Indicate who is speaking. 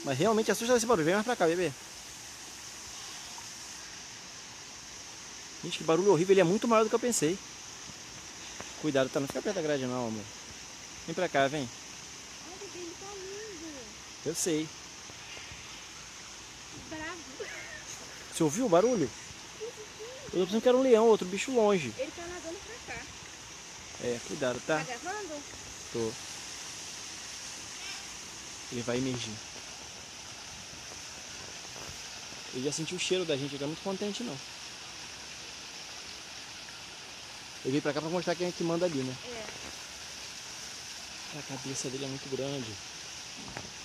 Speaker 1: Mas realmente assusta esse barulho. Vem mais pra cá, bebê. Gente, que barulho horrível. Ele é muito maior do que eu pensei. Cuidado, tá? Não fica perto da grade não, amor. Vem pra cá, vem.
Speaker 2: Olha, bebê, ele tá lindo.
Speaker 1: Eu sei.
Speaker 2: Bravo.
Speaker 1: Você ouviu o barulho? Eu tô pensando que era um leão, outro bicho longe.
Speaker 2: Ele tá nadando pra cá.
Speaker 1: É, cuidado,
Speaker 2: Tá
Speaker 1: tá?
Speaker 2: gravando?
Speaker 1: Tô. Ele vai emergir. Ele já sentiu o cheiro da gente, ele tá muito contente não. Eu vim pra cá pra mostrar quem é que manda ali, né?
Speaker 2: É.
Speaker 1: A cabeça dele é muito grande.